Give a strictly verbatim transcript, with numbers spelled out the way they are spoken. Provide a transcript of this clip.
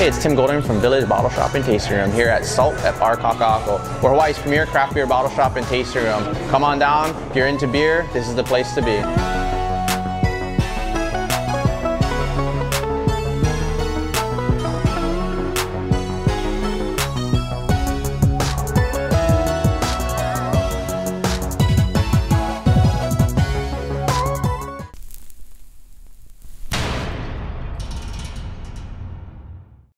Hey, it's Tim Golding from Village Bottle Shop and Tasting Room here at Salt at Bar Kaka'ako. We're Hawaii's premier craft beer bottle shop and tasting room. Come on down. If you're into beer, this is the place to be.